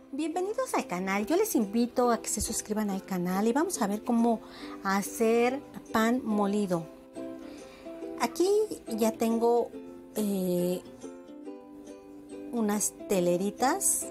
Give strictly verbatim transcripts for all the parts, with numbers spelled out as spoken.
Bienvenidos al canal. Yo les invito a que se suscriban al canal y vamos a ver cómo hacer pan molido. Aquí ya tengo eh, unas teleritas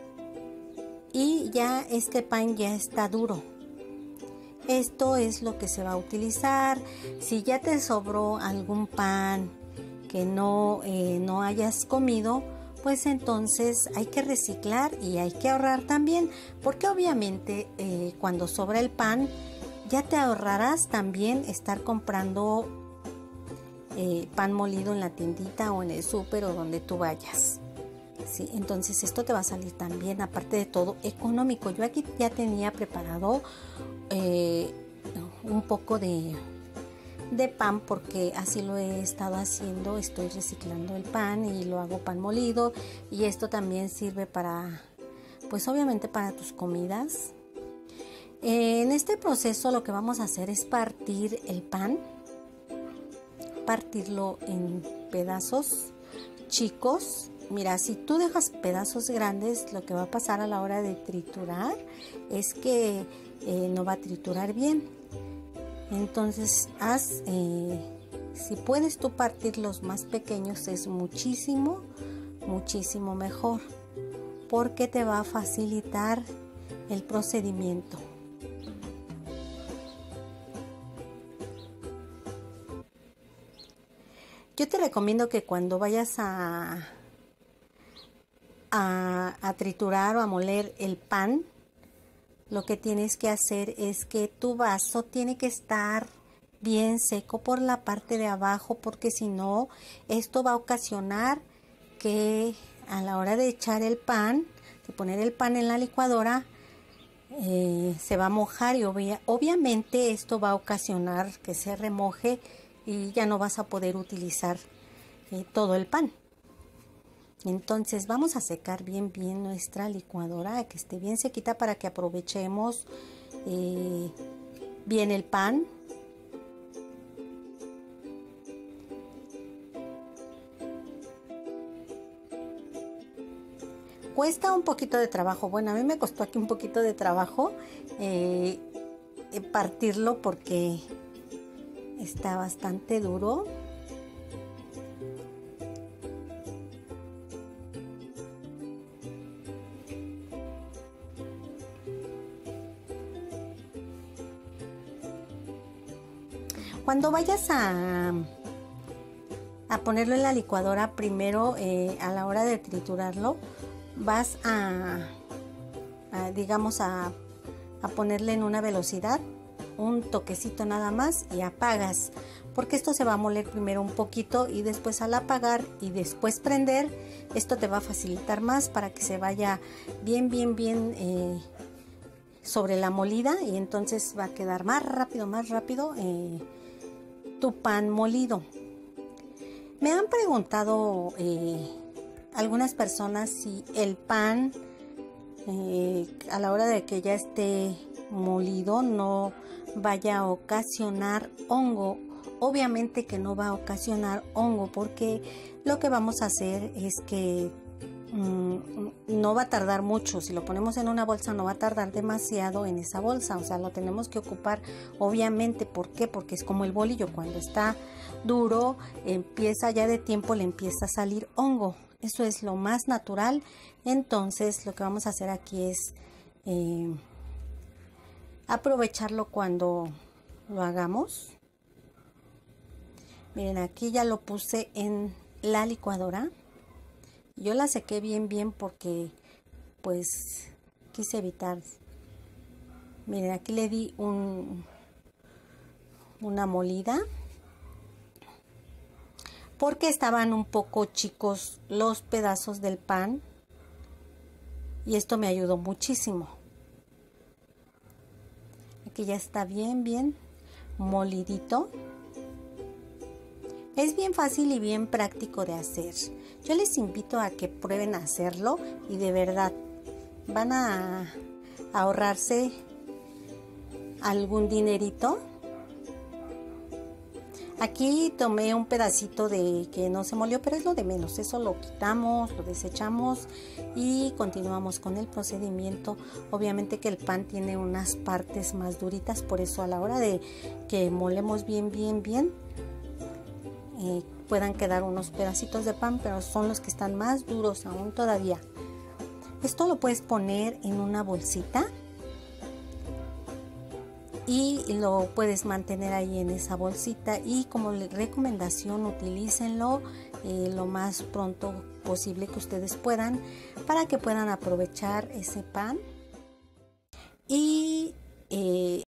y ya este pan ya está duro. Esto es lo que se va a utilizar. Si ya te sobró algún pan que no, eh, no hayas comido, pues entonces hay que reciclar y hay que ahorrar también, porque obviamente eh, cuando sobra el pan ya te ahorrarás también estar comprando eh, pan molido en la tiendita o en el súper o donde tú vayas. Sí, entonces esto te va a salir también, aparte de todo, económico. Yo aquí ya tenía preparado eh, un poco de de pan, porque así lo he estado haciendo. Estoy reciclando el pan y lo hago pan molido, y esto también sirve para, pues obviamente para tus comidas. En este proceso lo que vamos a hacer es partir el pan, partirlo en pedazos chicos. Mira, si tú dejas pedazos grandes, lo que va a pasar a la hora de triturar es que eh, no va a triturar bien. Entonces haz, eh, si puedes tú partir los más pequeños, es muchísimo, muchísimo mejor, porque te va a facilitar el procedimiento. Yo te recomiendo que cuando vayas a, a, a triturar o a moler el pan, lo que tienes que hacer es que tu vaso tiene que estar bien seco por la parte de abajo, porque si no, esto va a ocasionar que a la hora de echar el pan, de poner el pan en la licuadora, eh, se va a mojar, y obvia, obviamente esto va a ocasionar que se remoje y ya no vas a poder utilizar eh, todo el pan. Entonces vamos a secar bien bien nuestra licuadora, que esté bien sequita, para que aprovechemos eh, bien el pan. Cuesta un poquito de trabajo. Bueno, a mí me costó aquí un poquito de trabajo eh, partirlo, porque está bastante duro. Cuando vayas a, a ponerlo en la licuadora, primero eh, a la hora de triturarlo, vas a, a digamos, a, a ponerle en una velocidad, un toquecito nada más, y apagas, porque esto se va a moler primero un poquito, y después al apagar y después prender, esto te va a facilitar más para que se vaya bien, bien, bien eh, sobre la molida, y entonces va a quedar más rápido, más rápido eh, tu pan molido. Me han preguntado eh, algunas personas si el pan eh, a la hora de que ya esté molido no vaya a ocasionar hongo. Obviamente que no va a ocasionar hongo, porque lo que vamos a hacer es que no va a tardar mucho. Si lo ponemos en una bolsa, no va a tardar demasiado en esa bolsa, o sea, lo tenemos que ocupar obviamente. ¿Por qué? Porque es como el bolillo, cuando está duro, empieza ya de tiempo, le empieza a salir hongo. Eso es lo más natural. Entonces lo que vamos a hacer aquí es eh, aprovecharlo cuando lo hagamos. Miren, aquí ya lo puse en la licuadora. Yo la sequé bien bien porque pues quise evitar. Miren, aquí le di un, una molida, porque estaban un poco chicos los pedazos del pan, y esto me ayudó muchísimo. Aquí ya está bien bien molidito. Es bien fácil y bien práctico de hacer. Yo les invito a que prueben a hacerlo, y de verdad van a ahorrarse algún dinerito. Aquí tomé un pedacito de que no se molió, pero es lo de menos. Eso lo quitamos, lo desechamos y continuamos con el procedimiento. Obviamente que el pan tiene unas partes más duritas, por eso a la hora de que molemos bien, bien, bien, eh, puedan quedar unos pedacitos de pan, pero son los que están más duros aún todavía. Esto lo puedes poner en una bolsita y lo puedes mantener ahí en esa bolsita, y como recomendación utilícenlo eh, lo más pronto posible que ustedes puedan, para que puedan aprovechar ese pan y eh,